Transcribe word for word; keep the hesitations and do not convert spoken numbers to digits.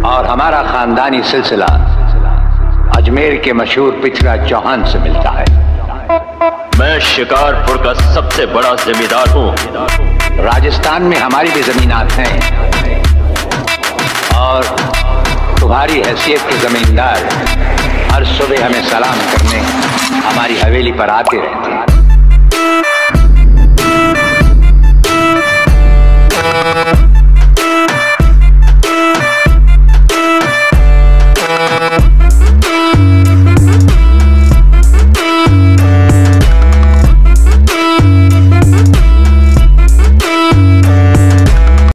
और हमारा खानदानी सिलसिला अजमेर के मशहूर पृथ्वीराज चौहान से मिलता है। मैं शिकारपुर का सबसे बड़ा जमींदार हूँ। राजस्थान में हमारी भी जमीनात हैं और तुम्हारी हैसियत के जमींदार हर सुबह हमें सलाम करने हमारी हवेली पर आते रहते।